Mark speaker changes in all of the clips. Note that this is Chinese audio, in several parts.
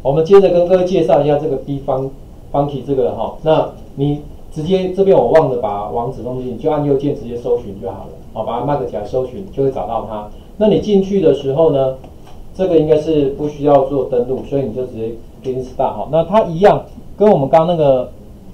Speaker 1: 我们接着跟各位介绍一下这个 Funky 这个哈，那你直接这边我忘了把网址弄进去，就按右键直接搜寻就好了，好，把它 mark 起来搜寻就会找到它。那你进去的时候呢，这个应该是不需要做登录，所以你就直接 Get Start 哈。那它一样跟我们刚刚那个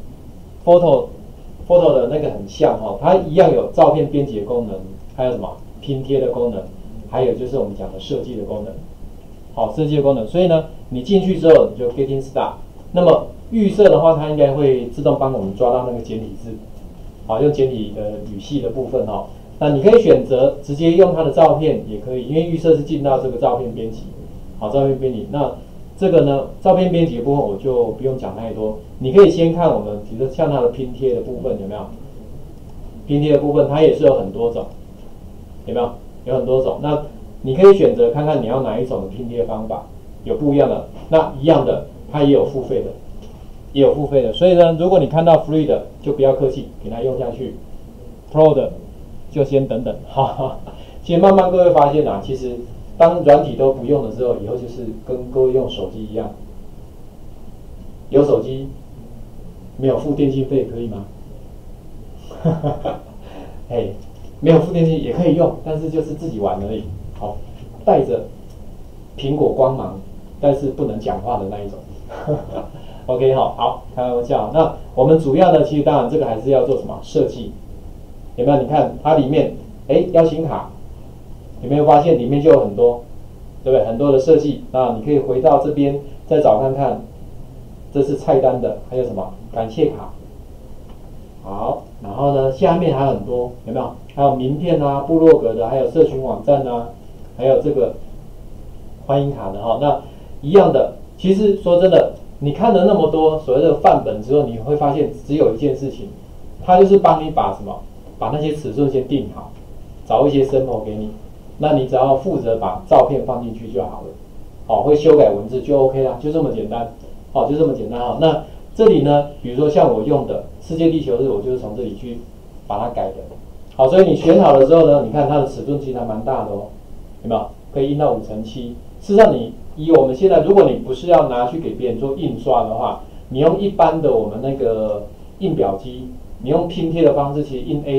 Speaker 1: Photo 的那个很像哈，它一样有照片编辑的功能，还有什么拼贴的功能，还有就是我们讲的设计的功能。好，设计的功能，所以呢，你进去之后你就 Getting Start。那么预设的话，它应该会自动帮我们抓到那个简体字，好，用简体的语系的部分哈。那你可以选择直接用它的照片也可以，因为预设是进到这个照片编辑，好，照片编辑。那这个呢，照片编辑的部分我就不用讲太多，你可以先看我们，比如说像它的拼贴的部分有没有？拼贴的部分它也是有很多种，有没有？有很多种。那你可以选择看看你要哪一种的拼贴方法，有不一样的。那一样的，它也有付费的，也有付费的。所以呢，如果你看到 free 的，就不要客气，给它用下去。Pro 的就先等等，哈哈。其实慢慢各位发现啊，其实当软体都不用的时候，以后就是跟各位用手机一样，有手机没有付电信费可以吗？哈哈哈，哎，没有付电信也可以用，但是就是自己玩而已。好，带着苹果光芒，但是不能讲话的那一种。OK， 好，开玩笑。那我们主要呢，其实当然这个还是要做什么设计，有没有？你看它里面，邀请卡，有没有发现里面就有很多，对不对？很多的设计。那你可以回到这边再找看看，这是菜单的，还有什么感谢卡。好，然后呢，下面还有很多，有没有？还有名片啊、部落格的，还有社群网站啊，还有这个欢迎卡的哈。那一样的，其实说真的，你看了那么多所谓的范本之后，你会发现只有一件事情，它就是帮你把什么，把那些尺寸先定好，找一些 sample 给你，那你只要负责把照片放进去就好了，好，会修改文字就 OK 啦，就这么简单，好，就这么简单哈。那这里呢，比如说像我用的世界地球日，我就是从这里去把它改的。好，所以你选好了之后呢，你看它的尺寸其实还蛮大的哦，有没有？可以印到5×7。事实上，你以我们现在，如果你不是要拿去给别人做印刷的话，你用一般的我们那个印表机，你用拼贴的方式，其实印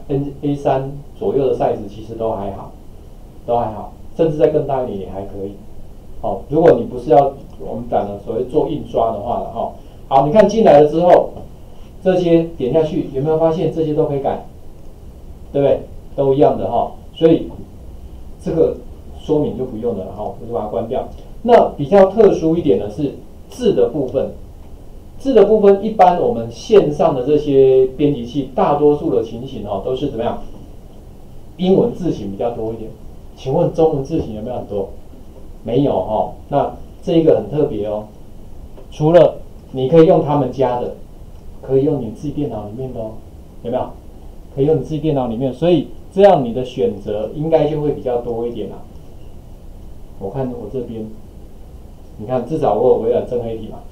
Speaker 1: A3 左右的 size 其实都还好，甚至再更大一点也还可以。好，如果你不是要我们讲的所谓做印刷的话了哈。好，你看进来了之后，这些点下去有没有发现这些都可以改？对不对？都一样的哈，所以这个说明就不用了哈，我就把它关掉。那比较特殊一点的是字的部分，字的部分一般我们线上的这些编辑器，大多数的情形哦都是怎么样？英文字型比较多一点。请问中文字型有没有很多？没有哈。那这一个很特别哦，除了你可以用他们家的，可以用你自己电脑里面的哦，有没有？可以用你自己电脑里面，所以这样你的选择应该就会比较多一点啦。我看我这边，你看至少我有微软正黑体嘛，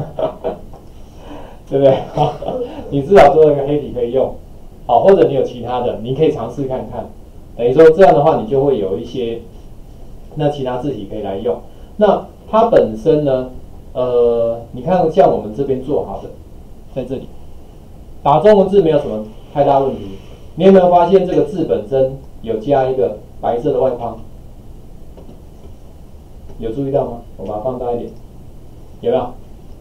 Speaker 1: 对不对？你至少做了一个黑体可以用，好，或者你有其他的，你可以尝试看看。等于说这样的话，你就会有一些那其他字体可以来用。那它本身呢，你看像我们这边做好的，在这里打中文字没有什么太大问题。你有没有发现这个字本身有加一个白色的外框？有注意到吗？我把它放大一点，有没有？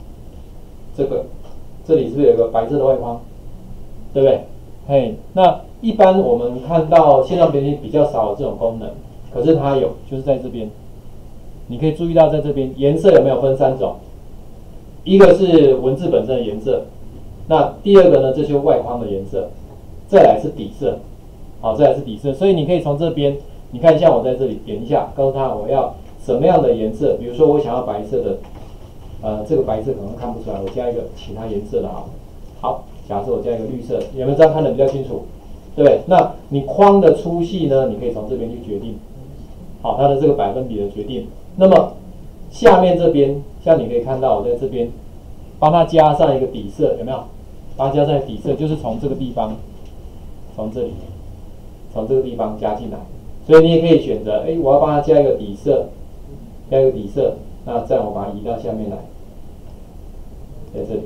Speaker 1: 这里是不是有个白色的外框？对不对？嘿，那一般我们看到线上编辑比较少有这种功能，可是它有，就是在这边，你可以注意到在这边颜色有没有分3种？一个是文字本身的颜色，那第二个呢，这就是外框的颜色，再来是底色，好，再来是底色，所以你可以从这边，你看像我在这里点一下，告诉他我要什么样的颜色，比如说我想要白色的，这个白色可能看不出来，我加一个其他颜色的好了。好，假设我加一个绿色，有没有这样看得比较清楚？对不对？那你框的粗细呢，你可以从这边去决定，好，它的这个百分比的决定。那么下面这边，像你可以看到我在这边帮它加上一个底色，有没有？帮它加上底色，就是从这个地方，从这里，从这个地方加进来。所以你也可以选择，我要帮它加一个底色，加一个底色， 那这样我把它移到下面来，在这里，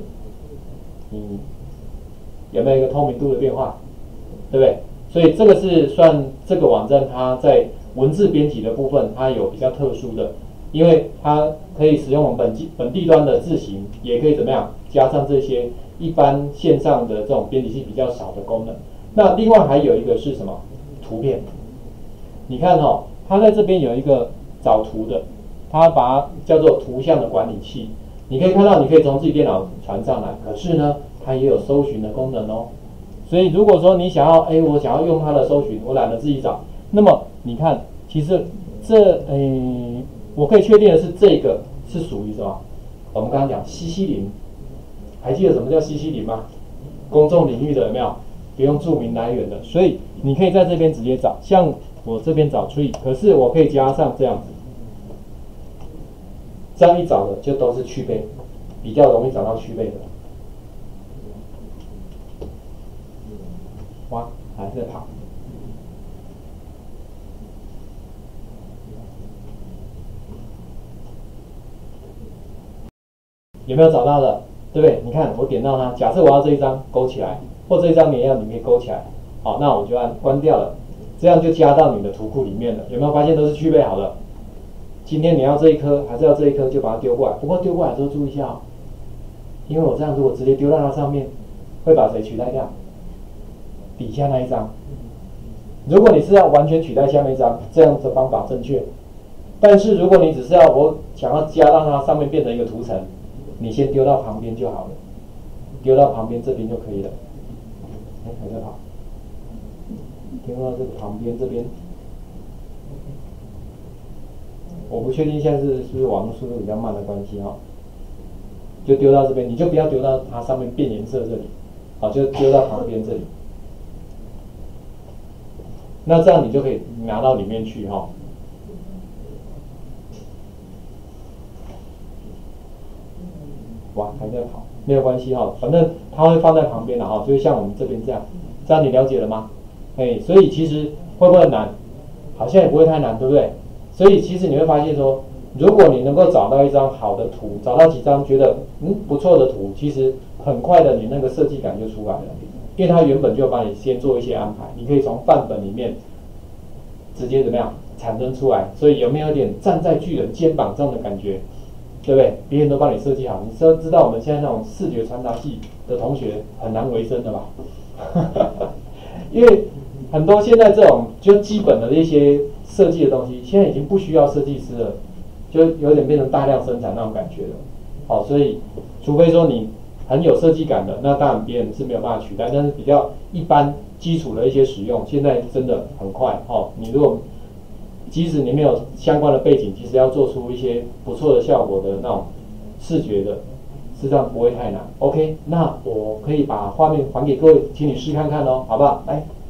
Speaker 1: 有没有一个透明度的变化？对不对？所以这个是算这个网站它在文字编辑的部分，它有比较特殊的，因为它可以使用我们本地端的字型，也可以怎么样加上这些一般线上的这种编辑器比较少的功能。那另外还有一个是什么？图片。你看哦，它在这边有一个找图的，它把它叫做图像的管理器。你可以看到，你可以从自己电脑传上来，可是呢，它也有搜寻的功能哦。所以如果说你想要，我想要用它的搜寻，我懒得自己找，那么你看，其实我可以确定的是，这个是属于什么？我们刚刚讲CC零，还记得什么叫CC零吗？公众领域的有没有？不用注明来源的，所以你可以在这边直接找，像我这边找 tree， 可是我可以加上这样子，这样一找的就都是去背，比较容易找到去背的。哇，还在跑，有没有找到的？对不对？你看我点到它，假设我要这一张勾起来，或这一张你可以勾起来，好，那我就按关掉了，这样就加到你的图库里面了。有没有发现都是具备好了？今天你要这一颗还是要这一颗，就把它丢过来。不过丢过来的时候注意一下哦，因为我这样如果直接丢到它上面，会把谁取代掉？底下那一张。如果你是要完全取代下面一张，这样的方法正确。但是如果你只是我想要加到它上面变成一个图层，你先丢到旁边就好了，丢到旁边这边就可以了。还在跑，丢到这个旁边这边。我不确定现在是不是网络速度比较慢的关系哈，就丢到这边，你就不要丢到它上面变颜色这里，好，就丢到旁边这里。那这样你就可以拿到里面去哈。哇，还在跑，没有关系哈，反正它会放在旁边的哈，就像我们这边这样，这样你了解了吗？所以其实会不会难？好像也不会太难，对不对？所以其实你会发现说，如果你能够找到一张好的图，找到几张觉得不错的图，其实很快的你那个设计感就出来了，因为它原本就帮你先做一些安排，你可以从范本里面直接怎么样产生出来，所以有没有点站在巨人肩膀上的感觉？对不对？别人都帮你设计好，你知道我们现在那种视觉传达系的同学很难为生的吧？因为很多现在这种就基本的一些设计的东西，现在已经不需要设计师了，就有点变成大量生产那种感觉了。好，所以除非说你很有设计感的，那当然别人是没有办法取代，但是比较一般基础的一些使用，现在真的很快。你如果即使你没有相关的背景，其实要做出一些不错的效果的那种视觉的，事实上不会太难。OK， 那我可以把画面还给各位，请你试看看哦，好不好？来。